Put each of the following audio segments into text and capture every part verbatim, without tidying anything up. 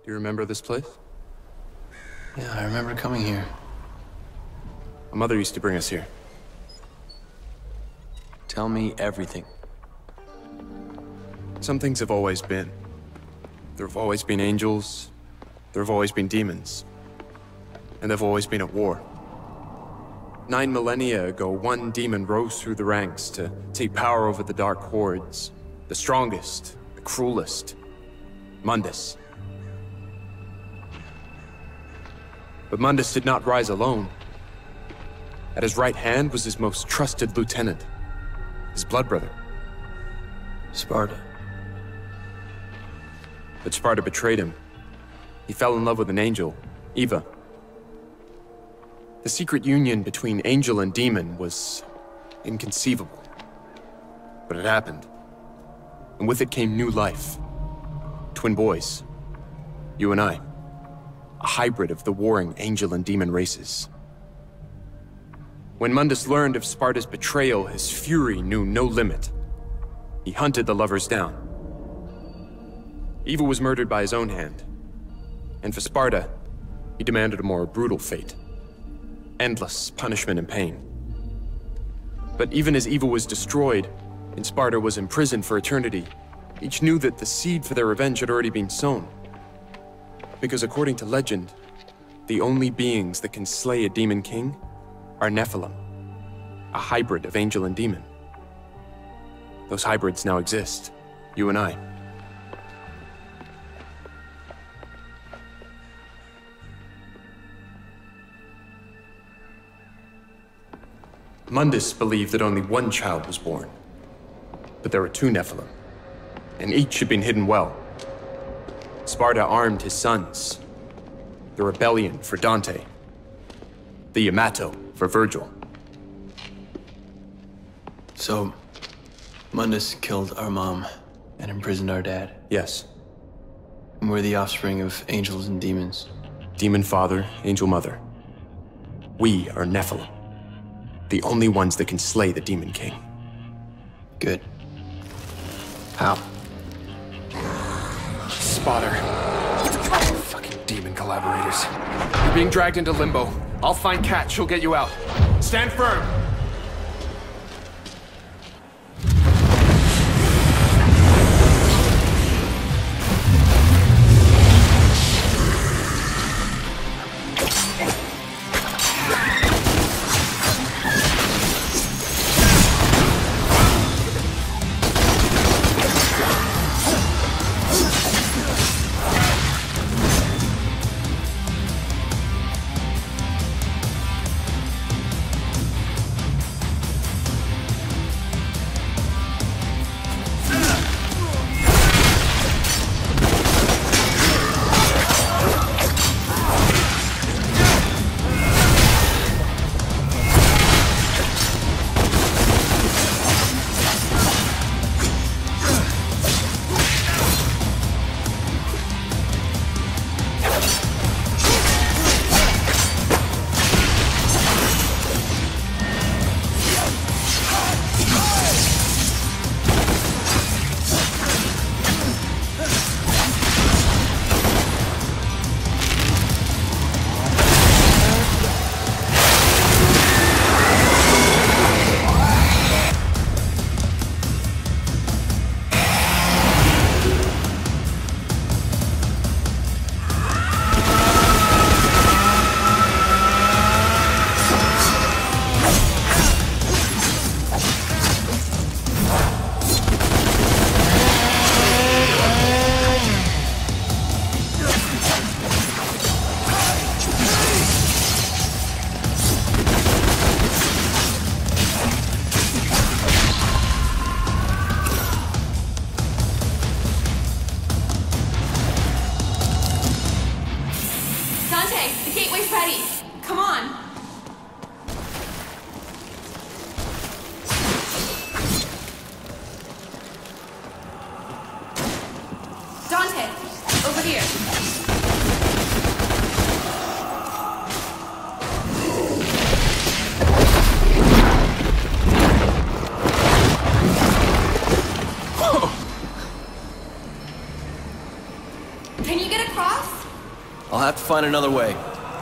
Do you remember this place? Yeah, I remember coming here. My mother used to bring us here. Tell me everything. Some things have always been. There have always been angels. There have always been demons. And they've always been at war. Nine millennia ago, one demon rose through the ranks to take power over the dark hordes. The strongest, the cruelest. Mundus. But Mundus did not rise alone. At his right hand was his most trusted lieutenant, his blood brother. Sparta. But Sparta betrayed him. He fell in love with an angel, Eva. The secret union between angel and demon was inconceivable. But it happened. And with it came new life. Twin boys. You and I. A hybrid of the warring angel and demon races. When Mundus learned of Sparta's betrayal, his fury knew no limit. He hunted the lovers down. Eva was murdered by his own hand. And for Sparta, he demanded a more brutal fate. Endless punishment and pain. But even as Eva was destroyed, and Sparta was imprisoned for eternity, each knew that the seed for their revenge had already been sown. Because according to legend, the only beings that can slay a demon king are Nephilim, a hybrid of angel and demon. Those hybrids now exist, you and I. Mundus believed that only one child was born. But there were two Nephilim, and each had been hidden well. Sparta armed his sons. The rebellion for Dante. The Yamato for Virgil. So, Mundus killed our mom and imprisoned our dad. Yes. And we're the offspring of angels and demons. Demon father, angel mother. We are Nephilim. The only ones that can slay the Demon King. Good. How? Spotter. Fucking demon collaborators. You're being dragged into limbo. I'll find Kat, she'll get you out. Stand firm! I'll have to find another way.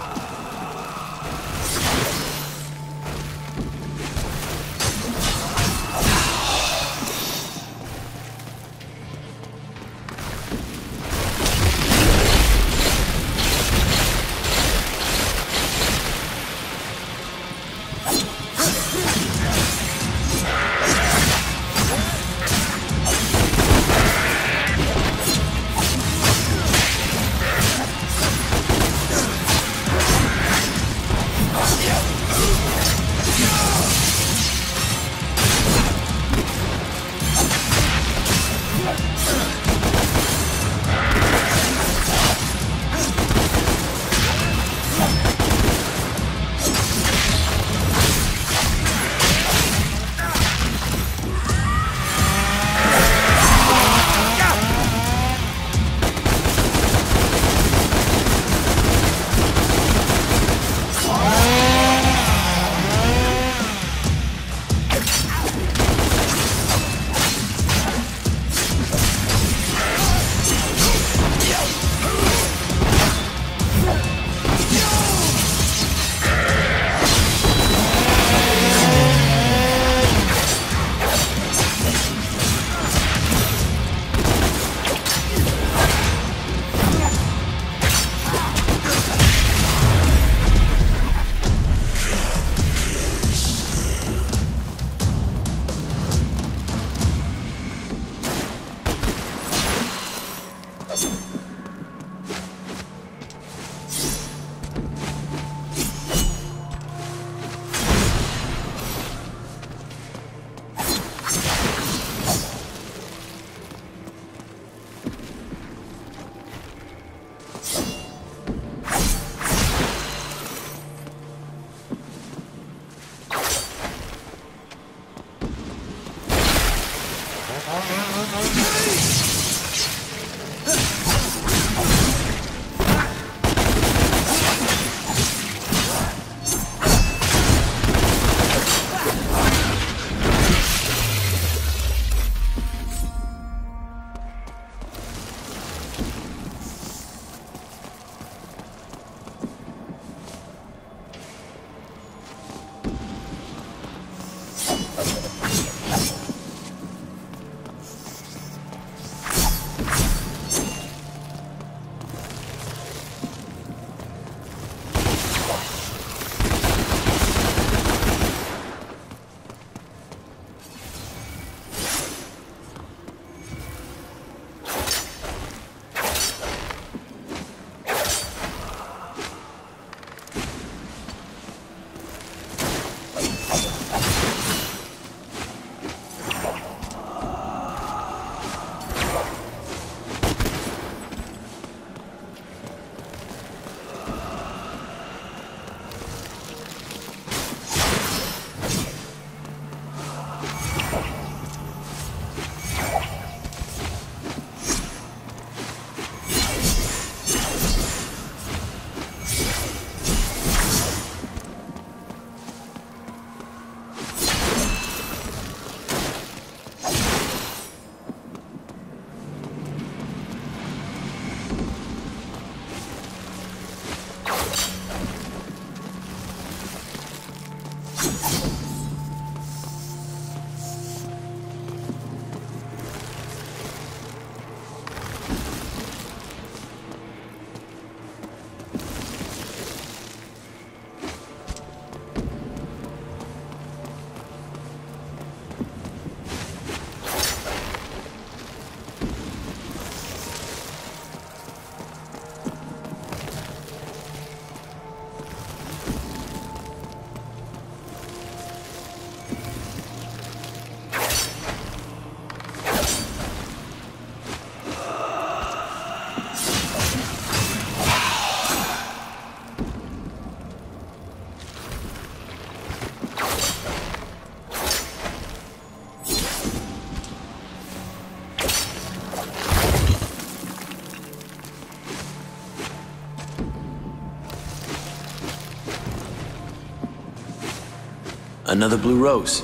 Another blue rose.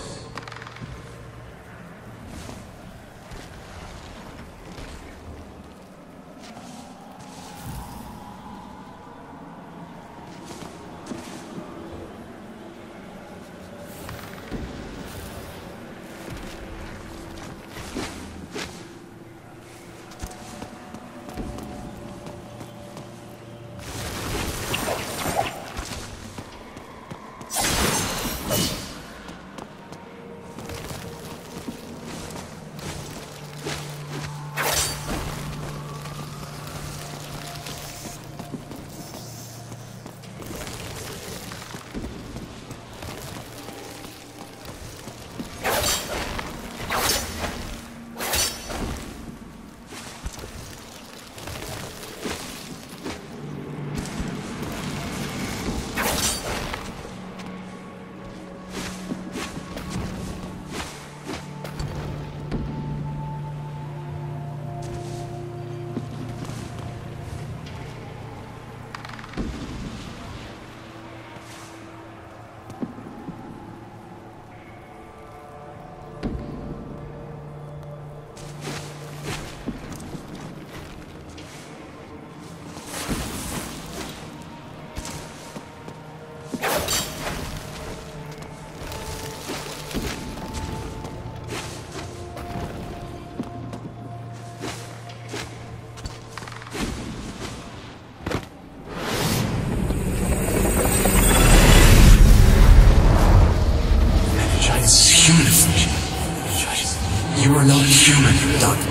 You are not human, Doctor.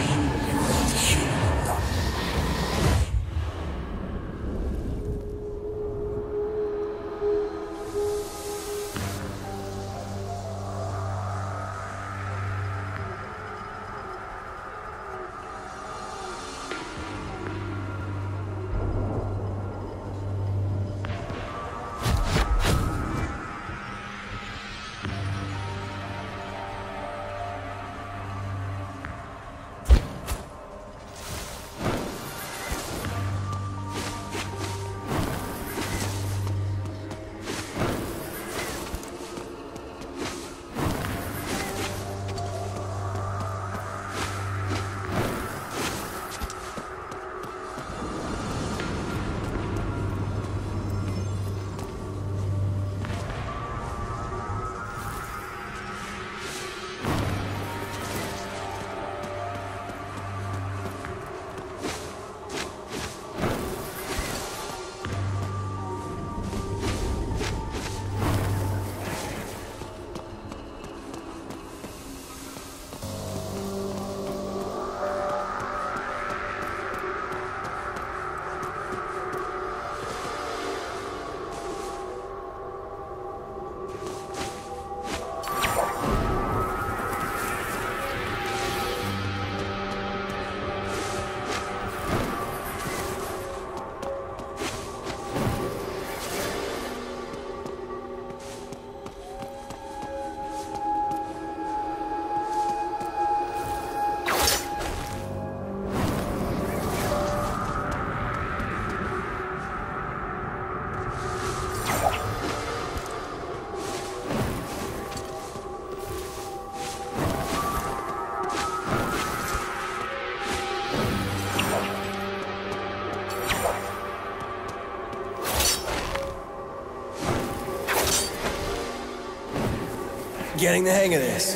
Getting the hang of this.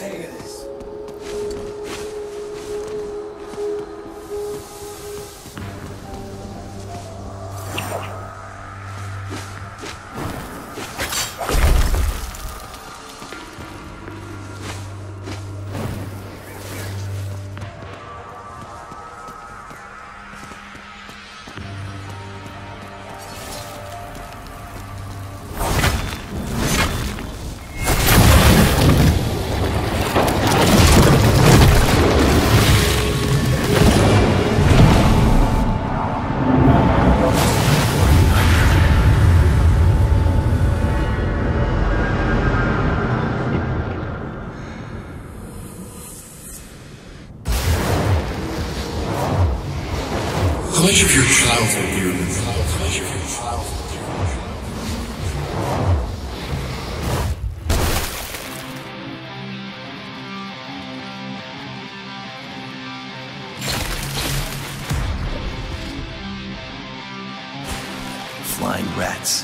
How much of your childhood do you remember? How much of your childhood do you remember? Flying rats.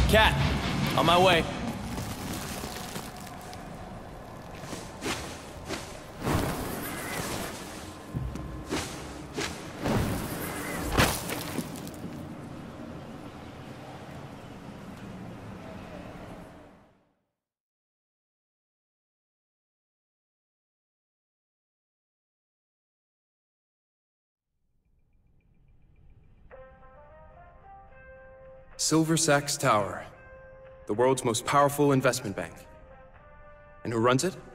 Cat, on my way. Silver Sachs Tower, the world's most powerful investment bank. And who runs it?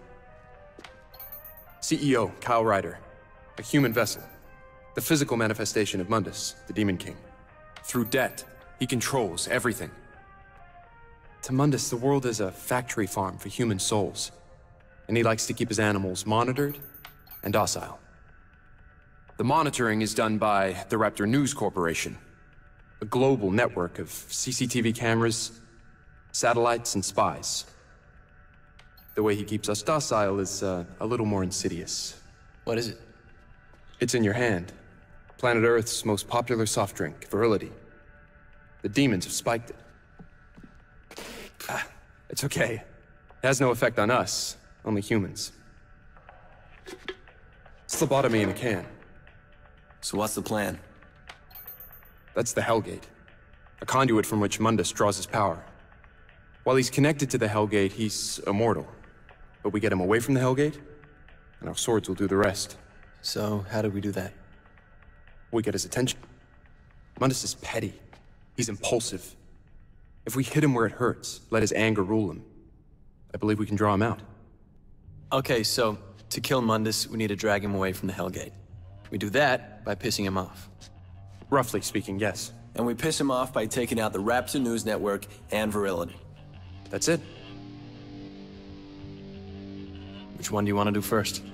C E O Kyle Ryder, a human vessel, the physical manifestation of Mundus, the Demon King. Through debt, he controls everything. To Mundus, the world is a factory farm for human souls, and he likes to keep his animals monitored and docile. The monitoring is done by the Raptor News Corporation, a global network of C C T V cameras, satellites, and spies. The way he keeps us docile is uh, a little more insidious. What is it? It's in your hand. Planet Earth's most popular soft drink, Virility. The demons have spiked it. Ah, it's okay. It has no effect on us, only humans. Phlebotomy in a can. So what's the plan? That's the Hellgate, a conduit from which Mundus draws his power. While he's connected to the Hellgate, he's immortal. But we get him away from the Hellgate, and our swords will do the rest. So, how do we do that? We get his attention. Mundus is petty. He's impulsive. If we hit him where it hurts, let his anger rule him, I believe we can draw him out. Okay, so, to kill Mundus, we need to drag him away from the Hellgate. We do that by pissing him off. Roughly speaking, yes. And we piss him off by taking out the Raptor News Network and Virility. That's it. Which one do you want to do first?